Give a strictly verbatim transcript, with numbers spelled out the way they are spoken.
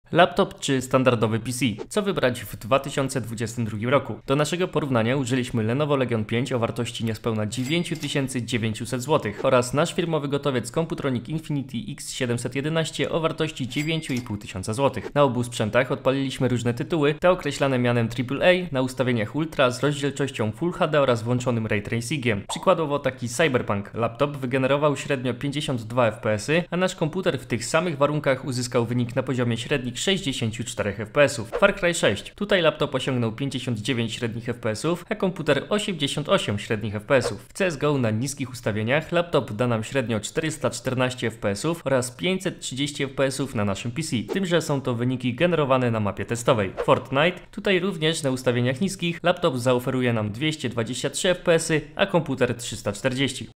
Laptop czy standardowy P C? Co wybrać w dwa tysiące dwudziestym drugim roku? Do naszego porównania użyliśmy Lenovo Legion pięć o wartości niespełna dziewięć tysięcy dziewięćset złotych oraz nasz firmowy gotowiec Computronic Infinity X siedemset jedenaście o wartości dziewięć i pół tysiąca złotych. Na obu sprzętach odpaliliśmy różne tytuły, te określane mianem triple A na ustawieniach Ultra z rozdzielczością Full H D oraz włączonym Ray Tracingiem. Przykładowo taki Cyberpunk laptop wygenerował średnio pięćdziesiąt dwa F P S y, a nasz komputer w tych samych warunkach uzyskał wynik na poziomie średnich sześćdziesiąt cztery F P S ów. Far Cry sześć. Tutaj laptop osiągnął pięćdziesiąt dziewięć średnich F P S ów, a komputer osiemdziesiąt osiem średnich F P S ów. W C S G O na niskich ustawieniach laptop da nam średnio czterysta czternaście F P S ów oraz pięćset trzydzieści F P S ów na naszym P C. Tym, że są to wyniki generowane na mapie testowej. Fortnite. Tutaj również na ustawieniach niskich laptop zaoferuje nam dwieście dwadzieścia trzy F P S y, a komputer trzysta czterdzieści.